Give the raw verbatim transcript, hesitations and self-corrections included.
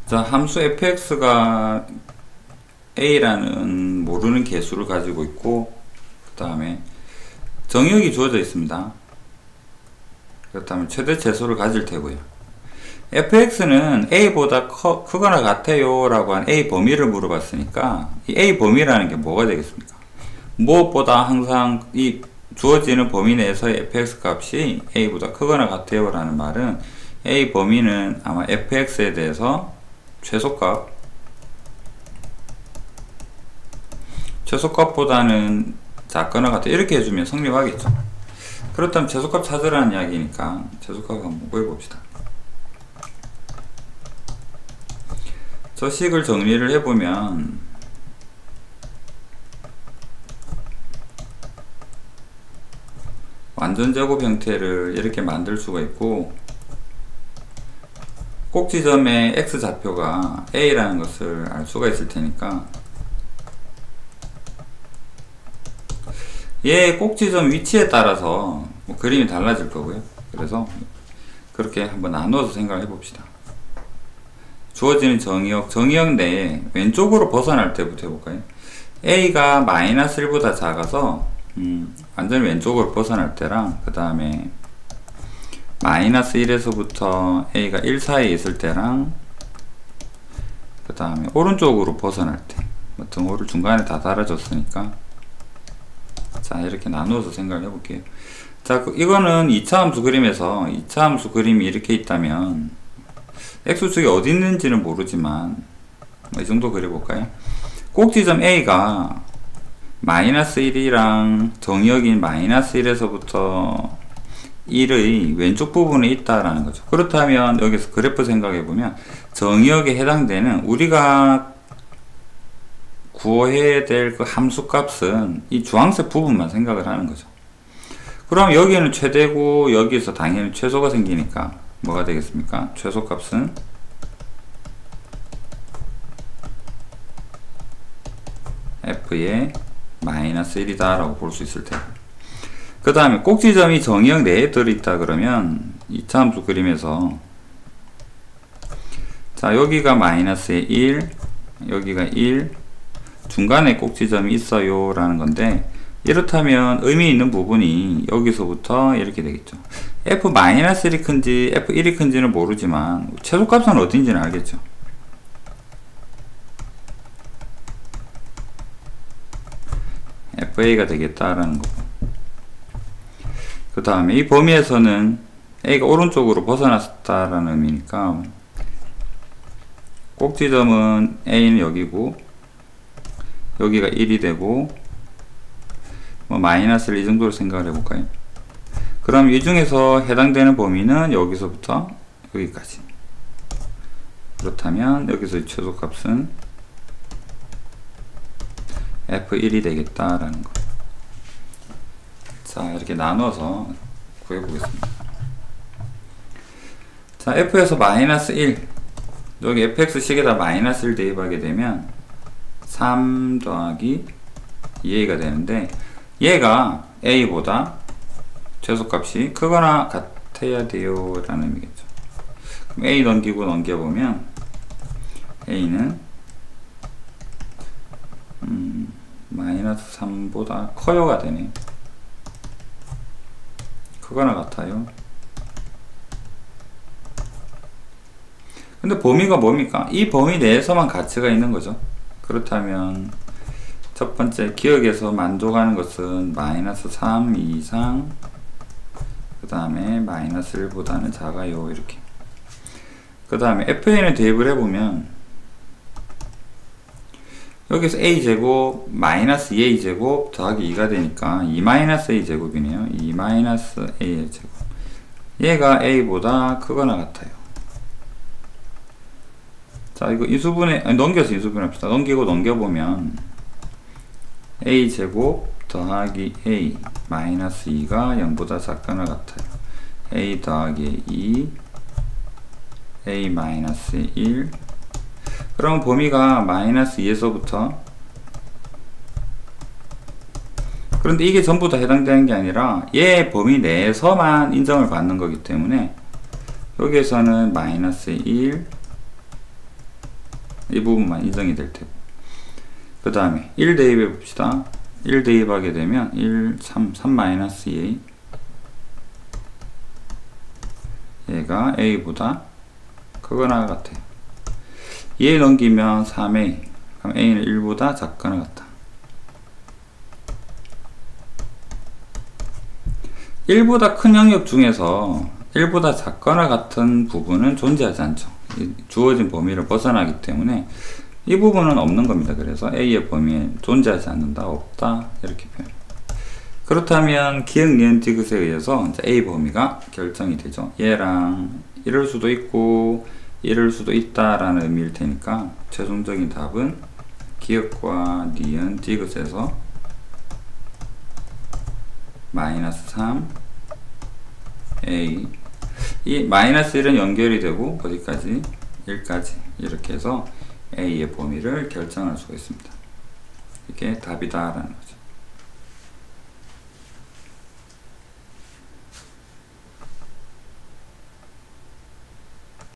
자, 함수 에프엑스가 a라는 모르는 개수를 가지고 있고, 그 다음에 정의역이 주어져 있습니다. 그렇다면 최대 최소를 가질 테고요. 에프엑스는 a보다 커, 크거나 같아요 라고 한 a 범위를 물어봤으니까 이 a 범위라는 게 뭐가 되겠습니까? 무엇보다 항상 이 주어지는 범위 내에서의 에프엑스 값이 a보다 크거나 같아요 라는 말은 a 범위는 아마 에프엑스에 대해서 최소값 최소값보다는 작거나 같아 이렇게 해주면 성립하겠죠. 그렇다면 최소값 찾으라는 이야기니까 최소값 한번 구해봅시다. 저 식을 정리를 해보면 완전제곱 형태를 이렇게 만들 수가 있고, 꼭지점의 x좌표가 a라는 것을 알 수가 있을 테니까 얘의 꼭지점 위치에 따라서 뭐 그림이 달라질 거고요. 그래서 그렇게 한번 나누어서 생각을 해봅시다. 주어지는 정의역, 정의역 내에 왼쪽으로 벗어날 때부터 해볼까요? a가 마이너스 일보다 작아서 음, 완전히 왼쪽으로 벗어날 때랑, 그 다음에 마이너스 일에서부터 a가 일 사이에 있을 때랑, 그 다음에 오른쪽으로 벗어날 때, 뭐 등호를 중간에 다 달아줬으니까 자, 이렇게 나누어서 생각을 해볼게요. 자, 이거는 이 차 함수 그림에서 이 차 함수 그림이 이렇게 있다면 x축이 어디 있는지는 모르지만 뭐 이 정도 그려볼까요? 꼭지점 a가 마이너스 일이랑 정의역인 마이너스 일에서부터 일의 왼쪽 부분에 있다라는 거죠. 그렇다면 여기서 그래프 생각해보면 정의역에 해당되는 우리가 구해야 될 그 함수 값은 이 주황색 부분만 생각을 하는 거죠. 그럼 여기는 최대고 여기에서 당연히 최소가 생기니까 뭐가 되겠습니까? 최소 값은 f의 마이너스 일이다 라고 볼 수 있을 테고, 그 다음에 꼭지점이 정의역 내에 들어있다 그러면 이 차 함수 그림에서 자, 여기가 마이너스 일, 여기가 일, 중간에 꼭지점이 있어요 라는 건데, 이렇다면 의미 있는 부분이 여기서부터 이렇게 되겠죠. 에프 마이너스 일이 큰지 에프 일이 큰지는 모르지만 최소값은 어딘지는 알겠죠. 에프에이가 되겠다라는 거고, 그 다음에 이 범위에서는 a가 오른쪽으로 벗어났다라는 의미니까 꼭지점은 a는 여기고 여기가 일이 되고 뭐 마이너스를 이 정도로 생각을 해볼까요? 그럼 이 중에서 해당되는 범위는 여기서부터 여기까지. 그렇다면 여기서 최소값은 에프 일이 되겠다라는 거. 자, 이렇게 나눠서 구해보겠습니다. 자, f에서 마이너스 일, 여기 에프엑스 식에다 마이너스 일 대입하게 되면 삼 더하기 이 에이가 되는데, 얘가 a보다 최소값이 크거나 같아야 돼요 라는 의미겠죠. 그럼 a 넘기고 넘겨보면 a는 음, 마이너스 삼보다 커요가 되네. 크거나 같아요. 근데 범위가 뭡니까? 이 범위 내에서만 가치가 있는 거죠. 그렇다면 첫 번째 기억에서 만족하는 것은 마이너스 삼 이상, 그 다음에 마이너스 일보다는 작아요 이렇게. 그 다음에 에프에이는 대입을 해보면 여기서 a제곱 마이너스 이 에이제곱 더하기 이가 되니까 이 마이너스 a제곱이네요. 이 마이너스 a의 제곱. 얘가 a보다 크거나 같아요. 자, 이거 인수분해, 아니, 넘겨서 인수분해 합시다. 넘기고 넘겨보면 a제곱 더하기 a 마이너스 이가 영보다 작거나 같아요. a 더하기 이, a 마이너스 일. 그럼 범위가 마이너스 이에서부터, 그런데 이게 전부 다 해당되는 게 아니라 얘 범위 내에서만 인정을 받는 거기 때문에 여기에서는 마이너스 일, 이 부분만 인정이 될 테고, 그 다음에 일 대입해 봅시다. 일 대입하게 되면 일, 삼, 삼 마이너스 이 얘가 A보다 크거나 같아요. 이에 넘기면 삼 에이, 그럼 A는 일보다 작거나 같다. 일보다 큰 영역 중에서 일보다 작거나 같은 부분은 존재하지 않죠. 주어진 범위를 벗어나기 때문에 이 부분은 없는 겁니다. 그래서 A의 범위에 존재하지 않는다, 없다, 이렇게 표현. 그렇다면 기억, 니은, 디귿에 의해서 이제 A 범위가 결정이 되죠. 얘랑 이럴 수도 있고 이럴 수도 있다라는 의미일 테니까 최종적인 답은 기억과 니은, 디귿에서 마이너스 삼 에이, 이 마이너스 일은 연결이 되고 어디까지? 일까지 이렇게 해서 A의 범위를 결정할 수가 있습니다. 이게 답이다 라는 거죠.